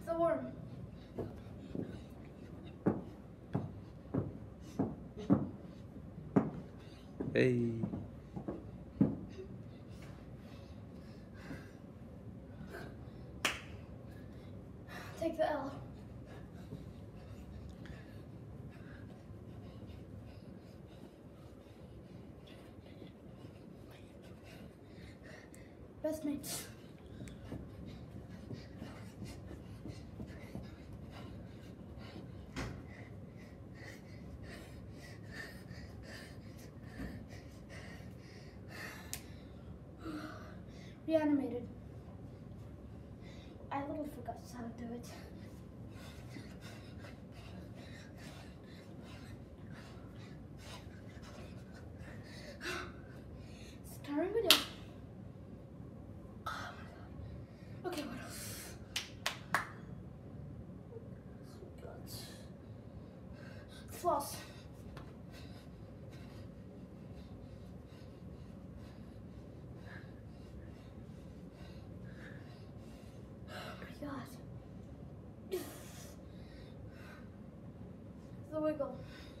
the worm. Hey. Take the L. Best mates. Reanimated. I literally forgot how to do it. Starting video. Oh my god. Okay, what else? We got floss. Oh my god. The wiggle.